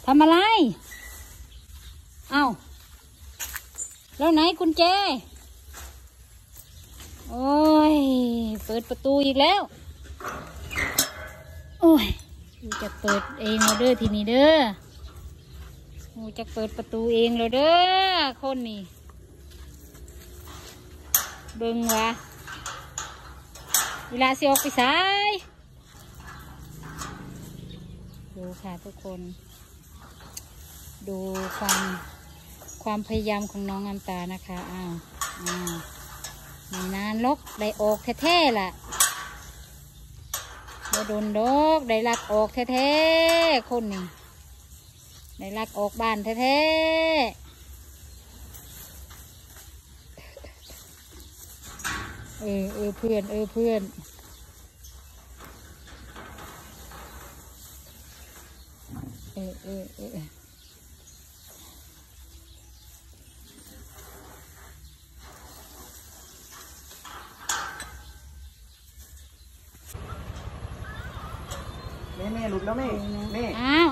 ทำอะไรเอ้าแล้วไหนกุญแจโอ้ยเปิดประตูอีกแล้วโอ้ยกูจะเปิดเองแล้วเด้อทีนี้เด้อกูจะเปิดประตูเองแล้วเด้อคนนี้เบิ่งวะเวลาสิออกไปสายดูค่ะทุกคนดูความพยายามของน้องน้ำตานะคะไม่นานลกได้ออกแท้ๆล่ะบ่โดนดอกได้ลักออกแท้ๆคนนี้ได้ลักออกบ้านแท้ๆเพื่อนเพื่อนแม่หลุดแล้วแม่อ้าว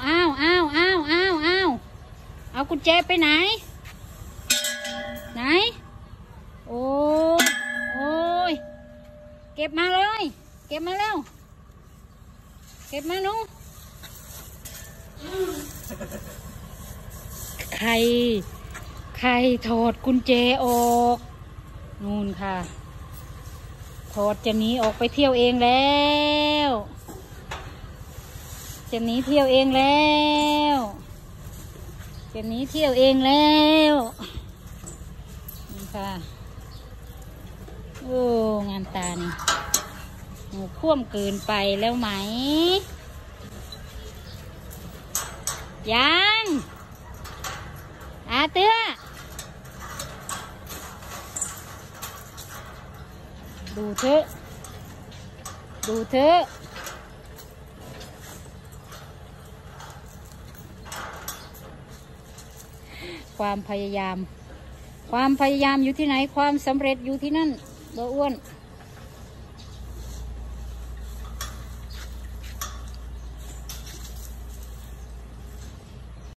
เอากุญแจไปไหนโอ้ยเก็บมาเลยเก็บมาแล้วเก็บมาหนูใครถอดกุญแจออกนู่นค่ะถอดจะหนีออกไปเที่ยวเองแล้วจะหนีเที่ยวเองแล้วนี่ค่ะโอ้งานตานี่หนูพ่วมเกินไปแล้วไหมยังเตื้อดูเถอะความพยายามอยู่ที่ไหนความสำเร็จอยู่ที่นั่นบ่อ้วน